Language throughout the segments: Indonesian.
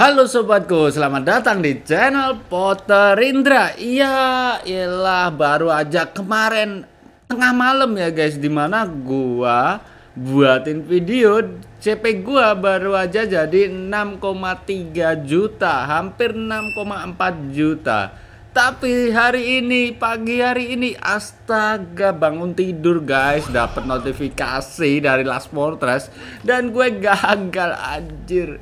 Halo sobatku, selamat datang di channel Potter Indra. Iya, iyalah baru aja kemarin tengah malam ya guys, dimana gua buatin video CP gua baru aja jadi 6,3 juta, hampir 6,4 juta. Tapi hari ini, pagi hari ini, astaga, bangun tidur guys, dapat notifikasi dari Last Fortress dan gue gagal anjir.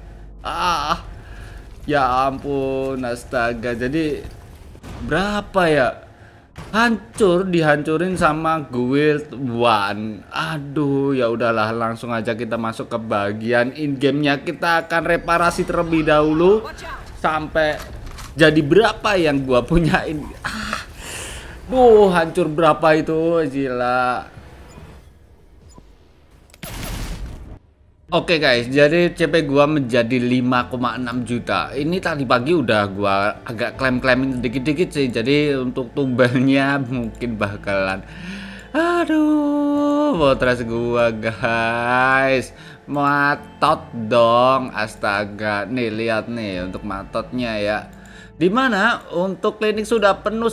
Ya ampun, astaga. Jadi berapa ya? Dihancurin sama Guild One. Aduh, ya udahlah, langsung aja kita masuk ke bagian in game-nya. Kita akan reparasi terlebih dahulu sampai jadi berapa yang gua punyain. Duh, hancur berapa itu? Gila. Oke guys, jadi CP gua menjadi 5,6 juta. Ini tadi pagi udah gua agak klaim-klaimin dikit-dikit sih. Jadi untuk tumbalnya mungkin bakalan aduh, Fortress gua guys. Matot dong, astaga. Nih lihat nih untuk matotnya ya. Dimana untuk klinik sudah penuh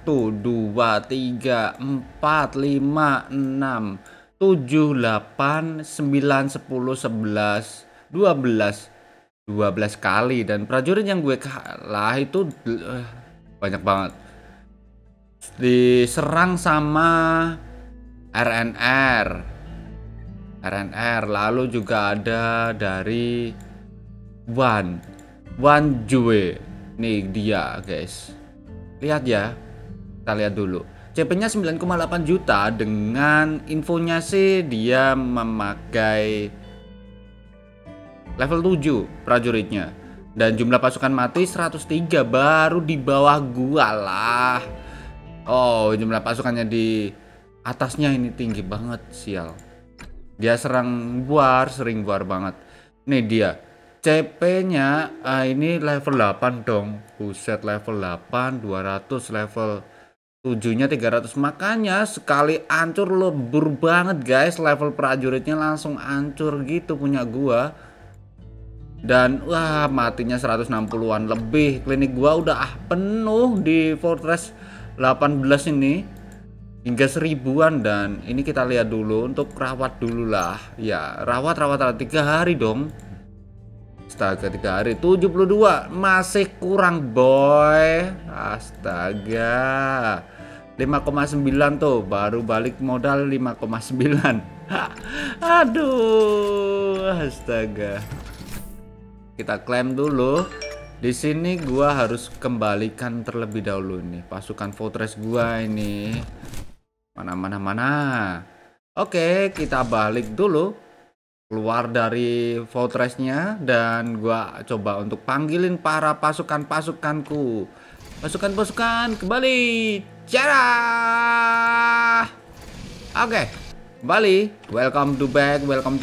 1, 2, 3, 4, 5, 6, 7, 8, 9, 10, 11, 12 kali. Dan prajurit yang gue kalah itu banyak banget. Diserang sama RNR, lalu juga ada dari Wan Jue. Nih dia guys, lihat ya, kita lihat dulu CP-nya 9,8 juta. Dengan infonya sih dia memakai level 7 prajuritnya, dan jumlah pasukan mati 103, baru di bawah gua lah. Oh, jumlah pasukannya di atasnya ini tinggi banget, sial. Dia sering buar banget. Nih dia CP-nya ini level 8 dong. Buset, level 8 200, level 7-nya 300. Makanya sekali hancur lebur banget guys. Level prajuritnya langsung hancur gitu punya gua. Dan wah, matinya 160-an lebih. Klinik gua udah penuh di Fortress 18 ini. Hingga 1000-an. Dan ini kita lihat dulu untuk rawat dulu lah. Ya, rawat 3 hari dong. Astaga, 3 hari 72, masih kurang boy. Astaga, 5,9 tuh, baru balik modal 5,9. Aduh, astaga. Kita klaim dulu. Di sini gua harus kembalikan terlebih dahulu nih pasukan Fortress gua ini. Mana. Oke, kita balik dulu. Keluar dari fortressnya, dan gua coba untuk panggilin para pasukanku. Pasukan kembali. Cara. Oke, kembali. Welcome to back.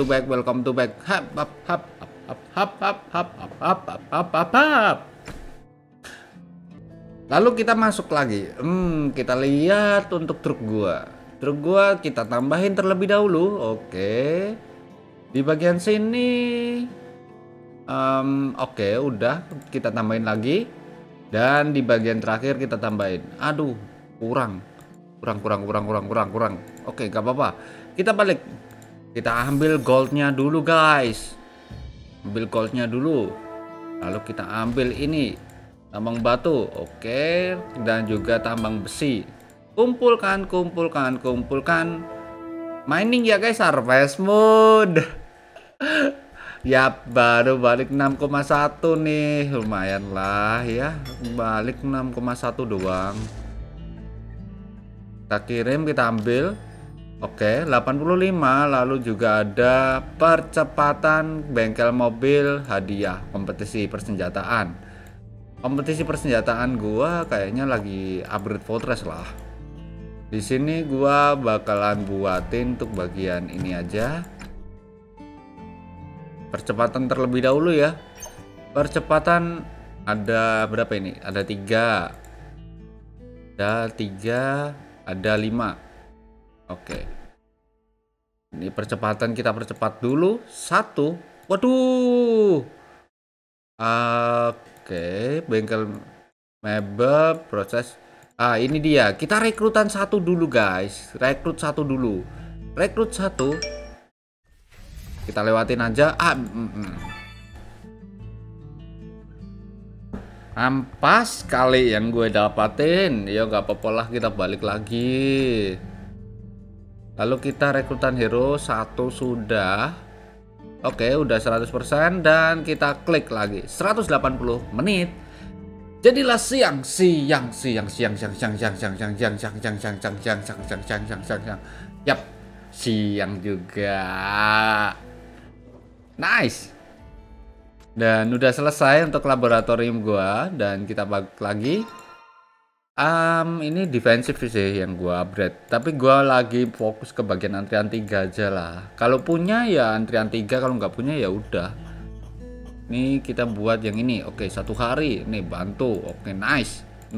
Hap. Lalu kita masuk lagi. Kita lihat untuk truk gua kita tambahin terlebih dahulu. Oke. Di bagian sini oke, udah kita tambahin lagi. Dan di bagian terakhir kita tambahin. Aduh, kurang. Oke, gak apa-apa. Kita balik. Kita ambil goldnya dulu guys. Ambil goldnya dulu. Lalu kita ambil ini, tambang batu. Oke, dan juga tambang besi. Kumpulkan. Mining ya guys, harvest mode. Ya, baru balik 6,1 nih. Lumayan lah ya, balik 6,1 doang. Kita kirim, kita ambil. Oke, 85. Lalu juga ada percepatan bengkel mobil hadiah kompetisi persenjataan gua kayaknya lagi upgrade Fortress lah. Di sini gua bakalan buatin untuk bagian ini aja. Percepatan terlebih dahulu ya. Percepatan ada berapa ini? Ada 3. Ada 5. Oke. Ini percepatan kita percepat dulu. 1. Waduh. Oke, bengkel mebel proses. Ini dia. Kita rekrutan satu dulu, guys. Rekrut satu dulu. Rekrut satu. Kita lewatin aja. Ampas kali yang gue dapatin. Ya nggak apa-apa lah, kita balik lagi. Lalu kita rekrutan hero satu sudah. Oke, udah 100% dan kita klik lagi 180 menit. Jadilah siang. Yap, siang juga. Nice. Dan udah selesai untuk laboratorium gua dan kita balik lagi. Ini defensif sih yang gua upgrade, tapi gua lagi fokus ke bagian antrian 3 aja lah. Kalau punya ya antrian 3, kalau nggak punya ya udah. Nih kita buat yang ini. Oke, 1 hari. Nih bantu. Oke, nice.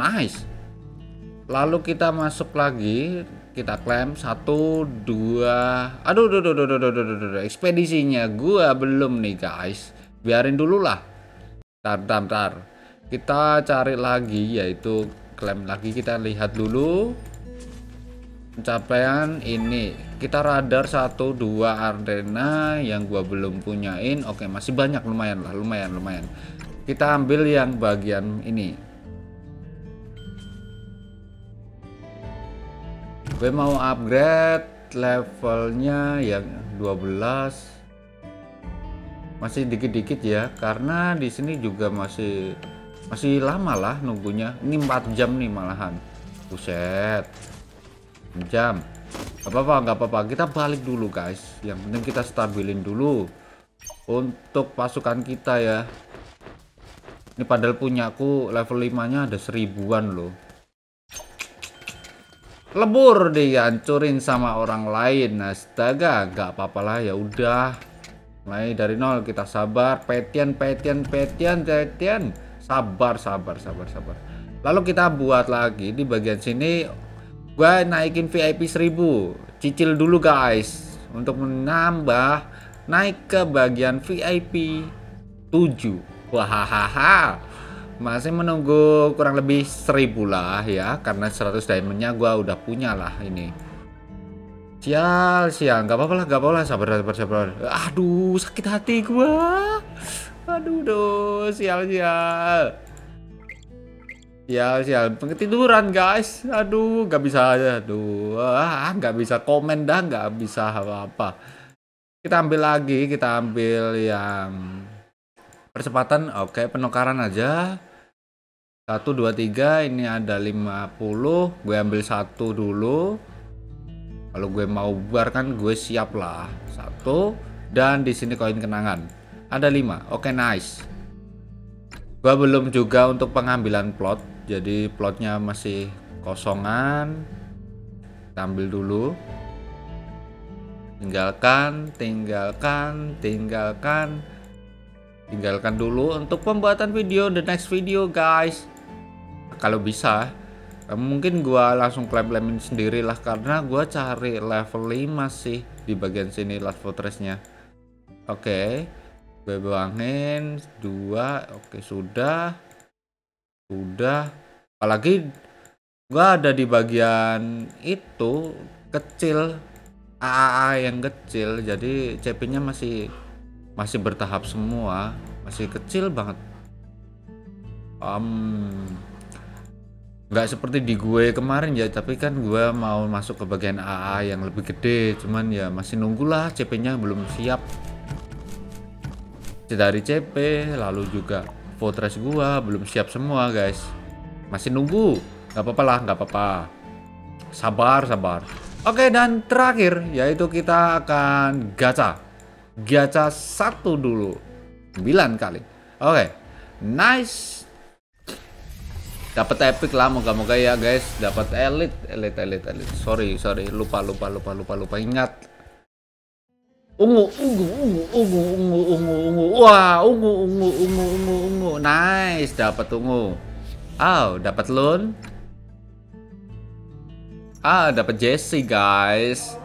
Lalu kita masuk lagi, kita klaim 1 2. Aduh, ekspedisinya gua belum nih, guys. Biarin dulu lah. Tar. Kita cari lagi, yaitu klaim lagi. Kita lihat dulu pencapaian ini. Kita radar 1 2 arena yang gua belum punyain. Oke, masih banyak, lumayan. Kita ambil yang bagian ini. Gue mau upgrade levelnya yang 12. Masih dikit-dikit ya, karena di sini juga masih lama lah nunggunya. Ini 4 jam nih malahan. Buset. 4 jam. Nggak apa-apa. Kita balik dulu, guys. Yang penting kita stabilin dulu untuk pasukan kita ya. Ini padahal punyaku level 5-nya ada 1000-an loh. Lebur dihancurin sama orang lain. Astaga, nggak apa-apa lah, ya udah. Mulai dari nol, kita sabar, petian. Sabar. Lalu kita buat lagi di bagian sini. Gua naikin VIP 1000. Cicil dulu, guys. Untuk menambah, naik ke bagian VIP 7. Wahahaha. Masih menunggu kurang lebih 1000 lah ya, karena 100 diamondnya gua udah punya lah ini. Sial, nggak apa-apa lah, sabar. Aduh, sakit hati gua. Aduh, sial. Ketiduran, guys. Aduh, nggak bisa. Nggak bisa komen dah, nggak bisa apa-apa. Kita ambil yang percepatan. Oke, penukaran aja. 1 2 3, ini ada 50. Gue ambil 1 dulu. Kalau gue mau bubar kan gue siap lah. 1, dan di sini koin kenangan. Ada 5. Oke, nice. Gue belum juga untuk pengambilan plot. Jadi plotnya masih kosongan. Kita ambil dulu. Tinggalkan dulu untuk pembuatan video the next video, guys. Kalau bisa. Mungkin gua langsung klaim-klaimin sendiri lah, karena gua cari level 5 sih di bagian sini Last Fortress-nya. Oke, gue buangin 2. Oke, sudah. Apalagi gua ada di bagian itu kecil, AAA yang kecil, jadi CP-nya masih bertahap semua, masih kecil banget. Nggak seperti di gue kemarin ya, tapi kan gue mau masuk ke bagian AA yang lebih gede, cuman ya masih nunggulah, CP-nya belum siap. Dari CP, lalu juga fortress gue belum siap semua, guys. Masih nunggu. Nggak apa-apa. Sabar. Oke, dan terakhir yaitu kita akan gacha 1 dulu 9 kali. Oke, nice. Dapat epic lah, moga-moga ya, guys. Dapat elite. Sorry, lupa. Ingat. Ungu. Wah, ungu. Nice, dapat ungu. Dapat loan. Dapat Jesse, guys.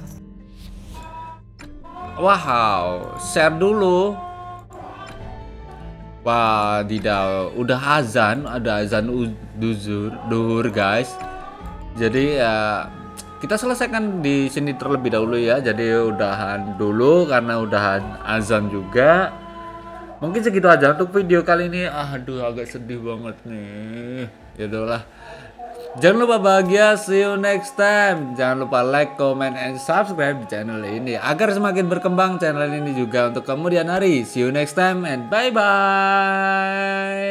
Wow, share dulu. Wadidaw, udah azan, ada azan duhur guys. Jadi ya kita selesaikan di sini terlebih dahulu ya. Jadi udahan dulu karena udahan azan juga. Mungkin segitu aja untuk video kali ini. Aduh, agak sedih banget nih. Ya udahlah. Jangan lupa bahagia, see you next time. Jangan lupa like, comment, and subscribe di channel ini agar semakin berkembang channel ini juga untuk kemudian hari. See you next time and bye-bye.